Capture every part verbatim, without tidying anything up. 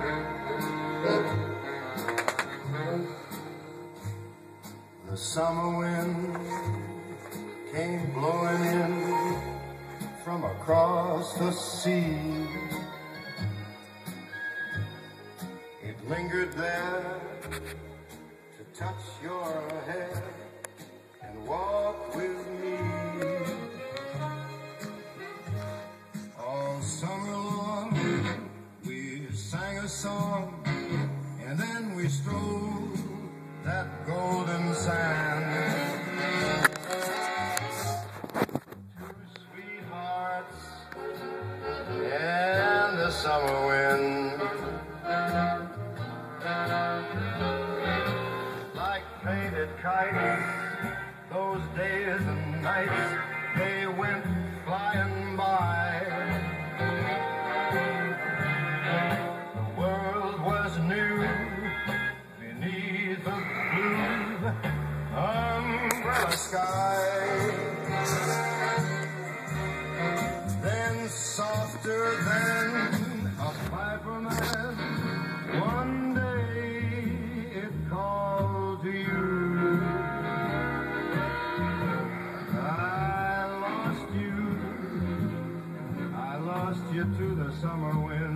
The summer wind came blowing in from across the sea. It lingered there to touch your hair and walk with me. All summer long we sang a song, and then we strolled that golden sand. Two sweethearts and the summer wind, like painted kites, those days and nights, they went flying by. The world was new beneath the blue umbrella sky. Then softer than a piper man, one day it called to you. I lost you, I lost you to the summer wind.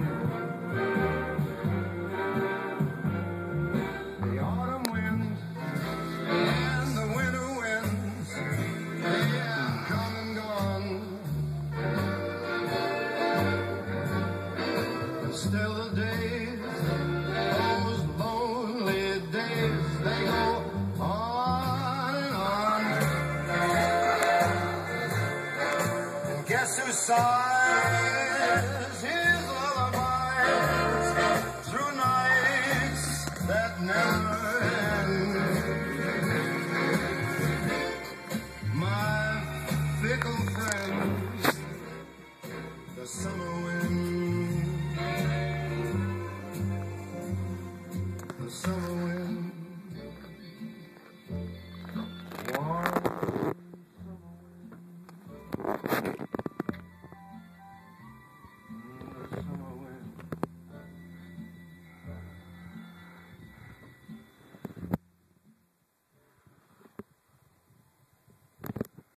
The autumn winds and the winter winds, they have come and gone. And still the days, those lonely days, they go on and on. And guess who sighs his lullabies through nights that never end? My fickle friends, the summer wind, the summer wind, warm summer wind.